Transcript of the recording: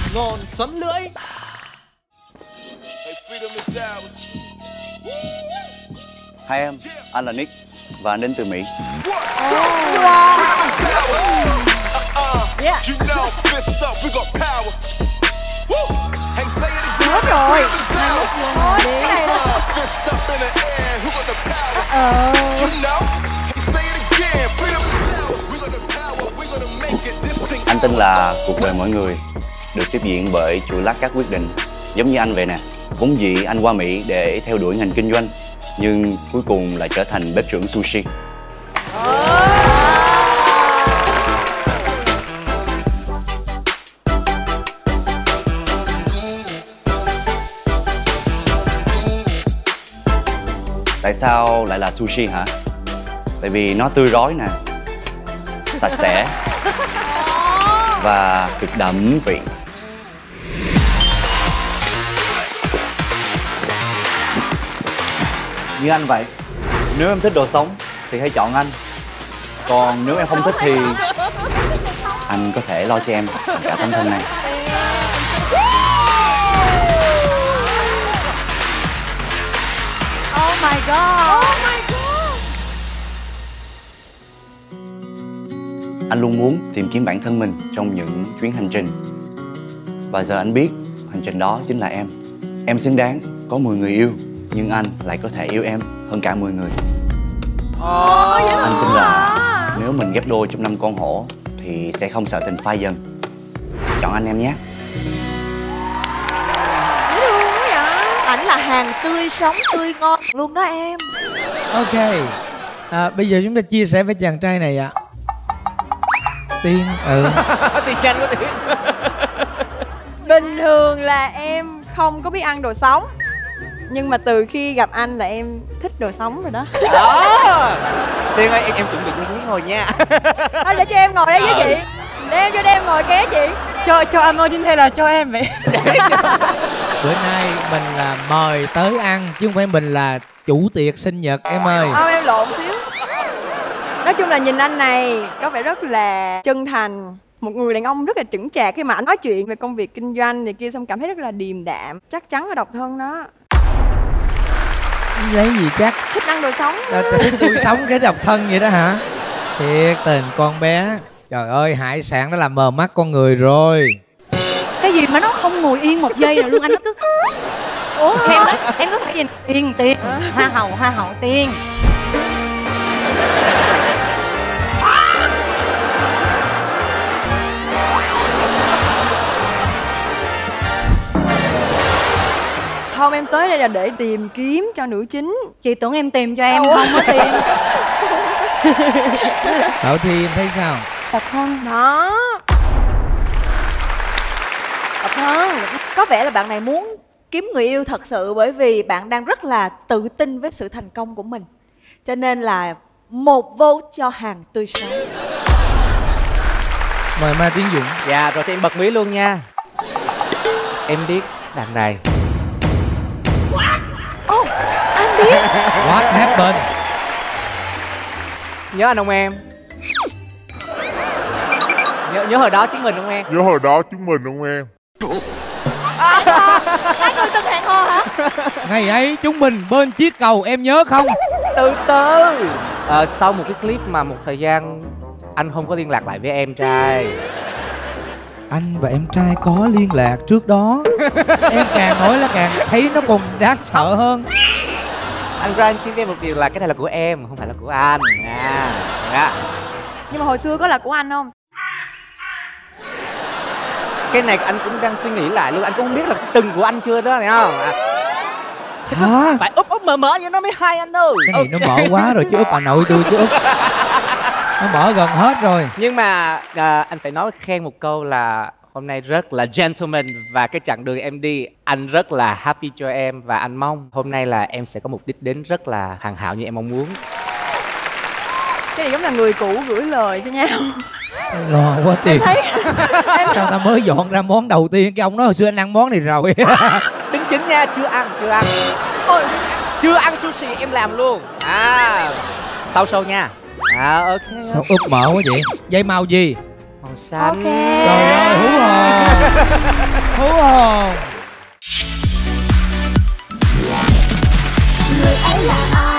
ngon xoắn lưỡi. Hai em, anh là Nick và anh đến từ Mỹ. Hết rồi. Cái này Anh tin là cuộc đời mỗi người được tiếp diễn bởi chuỗi lát các quyết định. Giống như anh vậy nè. Vốn dĩ anh qua Mỹ để theo đuổi ngành kinh doanh, nhưng cuối cùng lại trở thành bếp trưởng sushi. Tại sao lại là sushi hả? Tại vì nó tươi rói nè, sạch sẽ và cực đậm vị. Như anh vậy, nếu em thích đồ sống thì hãy chọn anh. Còn nếu em không thích thì anh có thể lo cho em cả tấm thân này. Oh my god. Oh my god. Anh luôn muốn tìm kiếm bản thân mình trong những chuyến hành trình. Và giờ anh biết hành trình đó chính là em. Em xứng đáng có 10 người yêu, nhưng anh lại có thể yêu em hơn cả 10 người. Anh tin là nếu mình ghép đôi trong 5 con hổ thì sẽ không sợ tình phai dần. Chọn anh em nhé. Dễ thương quá vậy. Ảnh là hàng tươi sống tươi ngon luôn đó em. Ok. Bây giờ chúng ta chia sẻ với chàng trai này ạ. Tiên. Tiền tranh của Tiên. Bình thường là em không có biết ăn đồ sống, nhưng mà từ khi gặp anh là em thích đồ sống rồi đó. Tiên ơi, em chuẩn bị cho Tiên ngồi nha. Thôi để cho em ngồi đây với chị. Để em ngồi ké chị. Cho anh ngồi trên thế là cho em vậy. Bữa nay mình là mời tới ăn chứ không phải mình là chủ tiệc sinh nhật em ơi. Không, em lộn xíu. Nói chung là nhìn anh này có vẻ rất là chân thành, một người đàn ông rất là chững chạc khi mà anh nói chuyện về công việc kinh doanh này kia, xong cảm thấy rất là điềm đạm. Chắc chắn là độc thân đó. Lấy gì chắc. Thích ăn đồ sống. Tôi sống cái độc thân vậy đó hả? Thiệt tình con bé. Trời ơi, hải sản nó làm mờ mắt con người rồi. Cái gì mà nó không ngồi yên một giây nào luôn, anh nó cứ ủa em cứ phải nhìn Tiên Tiên hoa hậu Tiên. Không, em tới đây là để tìm kiếm cho nữ chính. Chị tưởng em tìm cho em không có tìm. Bảo Thi em thấy sao? Độc thân đó. Độc thân. Có vẻ là bạn này muốn kiếm người yêu thật sự, bởi vì bạn đang rất là tự tin với sự thành công của mình. Cho nên là 1 vote cho hàng tươi sống. Mời Mai Tiến Dũng. Dạ, rồi thì em bật mí luôn nha. Em biết đàn này. Anh biết. What happened? Nhớ anh không em? Nhớ hồi đó chúng mình không em? Nhớ hồi đó chúng mình không em? Hai người từng hẹn hò hả? Ngày ấy chúng mình bên chiếc cầu em nhớ không? Từ từ. Sau một cái clip mà một thời gian anh không có liên lạc lại với em trai. Anh và em trai có liên lạc trước đó. Em càng nói là càng thấy nó còn đáng sợ hơn. Anh Ryan xin em một điều là cái này là của em, không phải là của anh. Dạ. Nhưng mà hồi xưa có là của anh không? Cái này anh cũng đang suy nghĩ lại luôn, anh cũng không biết là từng của anh chưa đó, phải không? Hả? Phải úp mở vậy nó mới hay anh ơi. Cái này nó mở quá rồi chứ úp bà nội tôi chứ úp. Nó mở gần hết rồi. Nhưng mà anh phải nói khen một câu là hôm nay rất là gentleman, và cái chặng đường em đi anh rất là happy cho em, và anh mong hôm nay là em sẽ có một đích đến rất là hoàn hảo như em mong muốn. Cái này giống là người cũ gửi lời cho nhau. Lo quá tiền. Em Sao ta mới dọn ra món đầu tiên, cái ông nói hồi xưa anh ăn món này rồi. Đính chính nha, chưa ăn. Ôi, chưa ăn sushi em làm luôn. Sau show nha. Ok. Sao úp mở quá vậy? Dây màu gì? Màu xanh. Trời ơi, hú hồn. Hú hồn. Người ấy là ai?